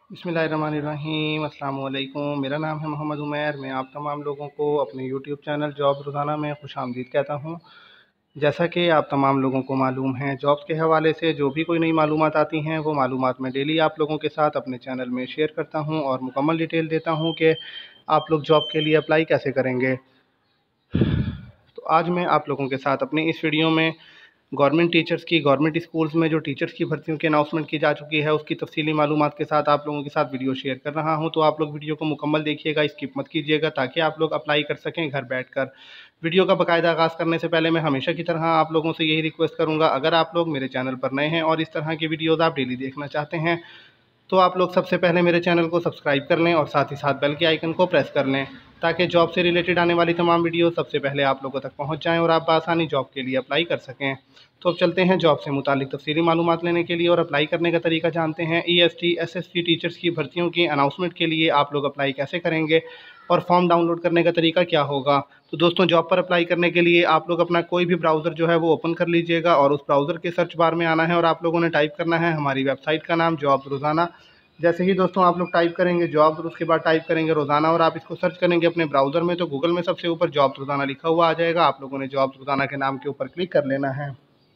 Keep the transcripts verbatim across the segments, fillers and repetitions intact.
बिस्मिल्लाहिर्रहमानिर्रहीम अस्सलाम वालेकुम। मेरा नाम है मोहम्मद उमैर। मैं आप तमाम लोगों को अपने यूट्यूब चैनल जॉब रोज़ाना में खुशामदीद कहता हूँ। जैसा कि आप तमाम लोगों को मालूम है, जॉब्स के हवाले से जो भी कोई नई मालूमात आती हैं वो मालूमात मैं डेली आप लोगों के साथ अपने चैनल में शेयर करता हूँ और मुकम्मल डिटेल देता हूँ कि आप लोग जॉब के लिए अप्लाई कैसे करेंगे। तो आज मैं आप लोगों के साथ अपनी इस वीडियो में गवर्नमेंट टीचर्स की गवर्नमेंट स्कूल्स में जो टीचर्स की भर्तियों की अनाउंसमेंट की जा चुकी है उसकी तफसीली मालूमात के साथ आप लोगों के साथ वीडियो शेयर कर रहा हूं। तो आप लोग वीडियो को मुकम्मल देखिएगा, स्किप मत कीजिएगा, ताकि आप लोग अप्लाई कर सकें घर बैठकर। वीडियो का बाकायदा आगाज़ करने से पहले मैं हमेशा की तरह आप लोगों से यही रिक्वेस्ट करूंगा, अगर आप लोग मेरे चैनल पर नए हैं और इस तरह की वीडियोज़ आप डेली देखना चाहते हैं तो आप लोग सबसे पहले मेरे चैनल को सब्सक्राइब कर लें और साथ ही साथ बेल के आइकन को प्रेस कर लें, ताकि जॉब से रिलेटेड आने वाली तमाम वीडियो सबसे पहले आप लोगों तक पहुंच जाएं और आप बआसानी जॉब के लिए अप्लाई कर सकें। तो अब चलते हैं जॉब से मुतालिक तफसीली मालूमात लेने के लिए और अप्लाई करने का तरीका जानते हैं। E S T S S T teachers की भर्तियों की अनाउंसमेंट के लिए आप लोग अप्लाई कैसे करेंगे और फॉर्म डाउनलोड करने का तरीका क्या होगा। तो दोस्तों, जॉब पर अप्लाई करने के लिए आप लोग अपना कोई भी ब्राउज़र जो है वो ओपन कर लीजिएगा और उस ब्राउज़र के सर्च बार में आना है और आप लोगों ने टाइप करना है हमारी वेबसाइट का नाम जॉब रोज़ाना। जैसे ही दोस्तों आप लोग टाइप करेंगे जॉब और उसके बाद टाइप करेंगे रोज़ाना और आप इसको सर्च करेंगे अपने ब्राउज़र में, तो गूगल में सबसे ऊपर जॉब रोज़ाना लिखा हुआ आ जाएगा। आप लोगों ने जॉब रोज़ाना के नाम के ऊपर क्लिक कर लेना है।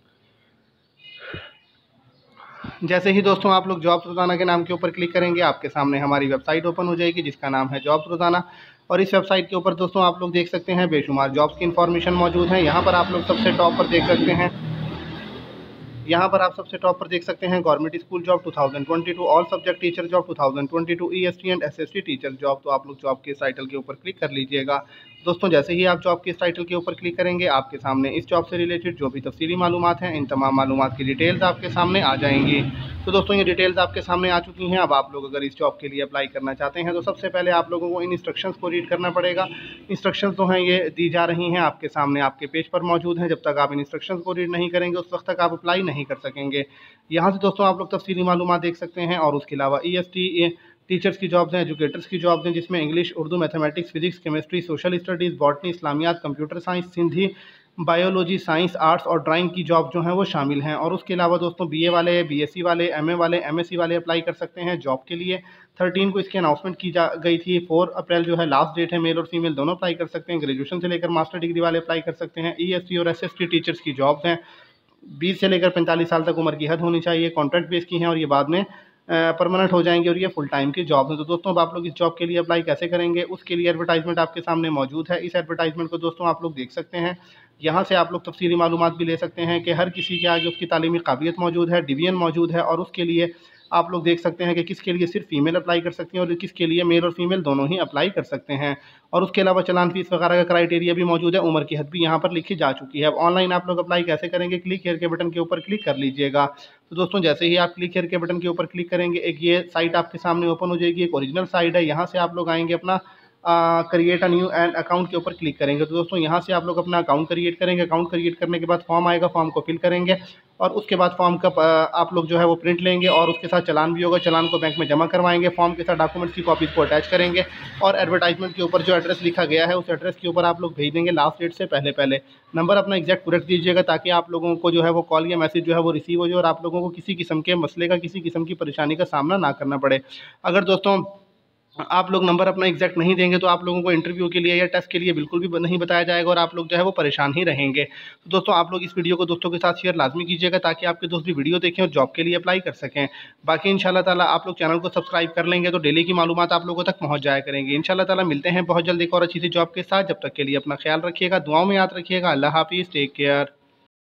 जैसे ही दोस्तों आप लोग जॉब रोज़ाना के नाम के ऊपर क्लिक करेंगे, आपके सामने हमारी वेबसाइट ओपन हो जाएगी जिसका नाम है जॉब रोज़ाना। और इस वेबसाइट के ऊपर दोस्तों आप लोग देख सकते हैं बेशुमार जॉब्स की इन्फॉर्मेशन मौजूद है। यहाँ पर आप लोग सबसे टॉप पर देख सकते हैं यहाँ पर आप सबसे टॉप पर देख सकते हैं government school job two thousand twenty two, all subject teacher job two thousand twenty two, EST and SST teacher job. तो आप लोग जॉब के इस टाइटल के ऊपर क्लिक कर लीजिएगा। दोस्तों, जैसे ही आप जॉब के इस टाइटल के ऊपर क्लिक करेंगे, आपके सामने इस जॉब से रिलेटेड जो भी तफसीली मालूमात हैं, इन तमाम मालूमात की डिटेल्स आपके सामने आ जाएंगी। तो दोस्तों, ये डिटेल्स आपके सामने आ चुकी हैं। अब आप लोग अगर इस जॉब के लिए अप्लाई करना चाहते हैं तो सबसे पहले आप लोगों को इन इंस्ट्रक्शंस को रीड करना पड़ेगा। इंस्ट्रक्शंस जो हैं ये दी जा रही हैं आपके सामने, आपके पेज पर मौजूद हैं। जब तक आप इन इंस्ट्रक्शंस को रीड नहीं करेंगे उस वक्त तक आप अप्लाई नहीं कर सकेंगे। यहाँ से दोस्तों आप लोग तफसीली मालूमात देख सकते हैं और उसके अलावा ई एस टी टीचर्स की जॉब्स हैं, एजुकेटर्स की जॉब्स हैं, जिसमें English, Urdu, mathematics, physics, chemistry, social studies, botany, Islamiyat, computer science, Sindhi, biology, science, arts और ड्राइंग की जॉब जो हैं वो शामिल हैं। और उसके अलावा दोस्तों बी ए वाले, बी एस सी वाले, एम ए वाले, एम एस सी वाले अप्लाई कर सकते हैं जॉब के लिए। थर्टीन को इसकी अनाउंसमेंट की जा गई थी। फोर अप्रैल जो है लास्ट डेट है। मेल और फीमेल दोनों अप्लाई कर सकते हैं। ग्रेजुएशन से लेकर मास्टर डिग्री वाले अप्लाई कर सकते हैं। ई एस टी और एस एस टी टीचर्स की जॉब्स हैं। बीस से लेकर पैंतालीस साल तक उम्र की हद होनी चाहिए। कॉन्ट्रैक्ट बेस की हैं और ये बाद में परमानेंट हो जाएंगे और ये फुल टाइम की जॉब है। तो दोस्तों, अब आप लोग इस जॉब के लिए अप्लाई कैसे करेंगे, उसके लिए एडवर्टाइजमेंट आपके सामने मौजूद है। इस एडवर्टाइजमेंट को दोस्तों आप लोग देख सकते हैं। यहाँ से आप लोग तफसीली मालूमात भी ले सकते हैं कि हर किसी के आगे उसकी तालीमी काबिलियत मौजूद है, डिवीजन मौजूद है और उसके लिए आप लोग देख सकते हैं कि किसके लिए सिर्फ फीमेल अप्लाई कर सकती हैं और किसके लिए मेल और फीमेल दोनों ही अप्लाई कर सकते हैं। और उसके अलावा चलान फीस वगैरह का क्राइटेरिया भी मौजूद है। उम्र की हद भी यहाँ पर लिखी जा चुकी है। अब ऑनलाइन आप लोग अप्लाई कैसे करेंगे, क्लिक हियर के बटन के ऊपर क्लिक कर लीजिएगा। तो दोस्तों, जैसे ही आप क्लिक हियर के बटन के ऊपर क्लिक करेंगे, एक ये साइट आपके सामने ओपन हो जाएगी। एक ओरिजिनल साइट है। यहाँ से आप लोग आएंगे अपना create a new and account के ऊपर क्लिक करेंगे। तो दोस्तों, यहाँ से आप लोग अपना अकाउंट क्रिएट करेंगे। अकाउंट क्रिएट करने के बाद फॉर्म आएगा, फॉर्म को फिल करेंगे और उसके बाद फॉर्म का आप लोग जो है वो प्रिंट लेंगे और उसके साथ चलान भी होगा। चलान को बैंक में जमा करवाएंगे। फॉर्म के साथ डॉक्यूमेंट्स की कॉपीज़ को अटैच करेंगे और एडवर्टाइजमेंट के ऊपर जो एड्रेस लिखा गया है उस एड्रेस के ऊपर आप लोग भेज देंगे लास्ट डेट से पहले पहले। नंबर अपना एग्जैक्ट करेक्ट दीजिएगा ताकि आप लोगों को जो है वो कॉल या मैसेज जो है वो रिसीव हो जाए और आप लोगों को किसी किस्म के मसले का, किसी किस्म की परेशानी का सामना ना करना पड़े। अगर दोस्तों आप लोग नंबर अपना एग्जैक्ट नहीं देंगे तो आप लोगों को इंटरव्यू के लिए या टेस्ट के लिए बिल्कुल भी नहीं बताया जाएगा और आप लोग जो है वो परेशान ही रहेंगे। तो दोस्तों, आप लोग इस वीडियो को दोस्तों के साथ शेयर लाजमी कीजिएगा ताकि आपके दोस्त भी वीडियो देखें और जॉब के लिए अप्लाई कर सकें। बाकी इंशाल्लाह ताला आप लोग चैनल को सब्सक्राइब कर लेंगे तो डेली की मालूमात आप लोगों तक पहुँच जाया करेंगे। इंशाल्लाह ताला मिलते हैं बहुत जल्द एक और अच्छी सी जॉब के साथ। जब तक के लिए अपना ख्याल रखिएगा, दुआओं में याद रखिएगा। अल्लाह हाफिज़, टेक केयर।